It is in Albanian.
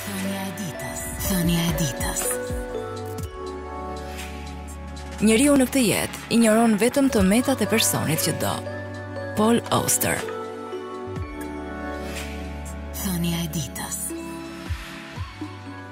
Thënia e ditës. Thënia e ditës. Njeriu në këtë jetë injoron vetëm të metat e personit që do. Paul Auster. Thënia e ditës.